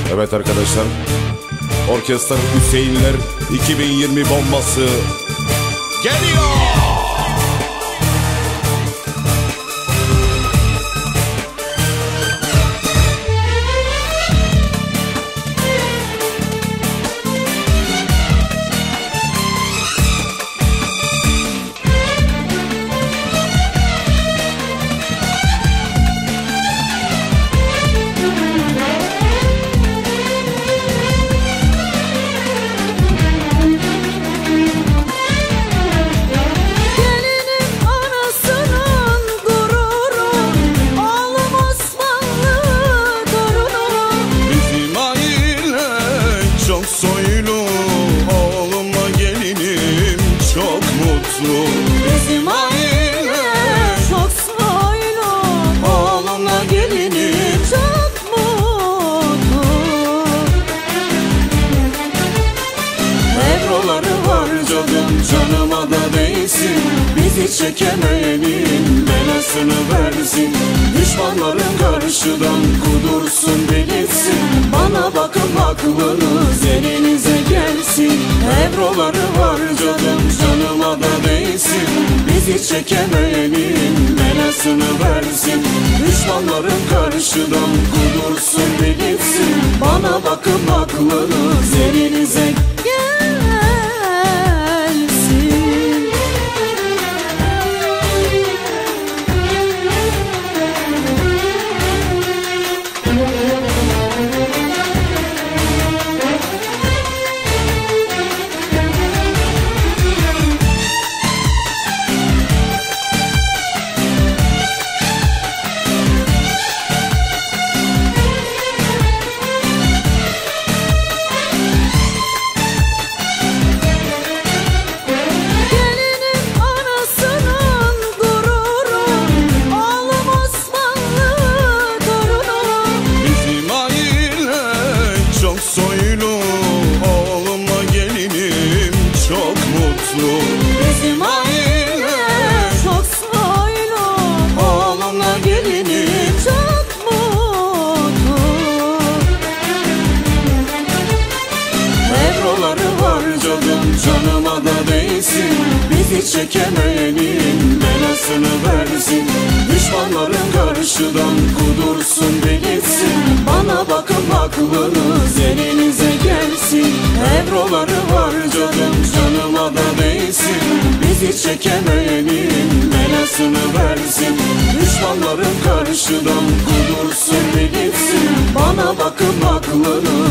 Evet arkadaşlar, Orkestra Hüseyinler 2020 bombası geliyor. Çok soylu oğlumla gelinim çok mutlu. Bizim aile çok soylu, oğlumla gelinim çok mutlu. Evroları harcadım canıma da değsin, bizi çekemeyenin belasını versin. Düşmanların karşıdan kudursun bilirsin, bana bakın aklınız elinize gelsin. Evroları harcadım canıma da değsin, bizi çekemeyenin belasını versin. Düşmanların karşıdan kudursun bilirsin, bana bakın aklınız elinize gelsin. Çok soylu oğlumla gelinim çok mutlu. Bizim aile çok soylu, oğlumla gelinim çok mutlu. Evroları harcadım canıma da değsin, bizi çekemeyenin belasını versin. Düşmanların karşıdan kudursun bilirsin, bana bakın aklınız elinize gelsin. Evroları harcadım canıma da değsin, bizi çekemeyenin belasını versin. Düşmanların karşıdan kudursun bilirsin, bana bakın aklınız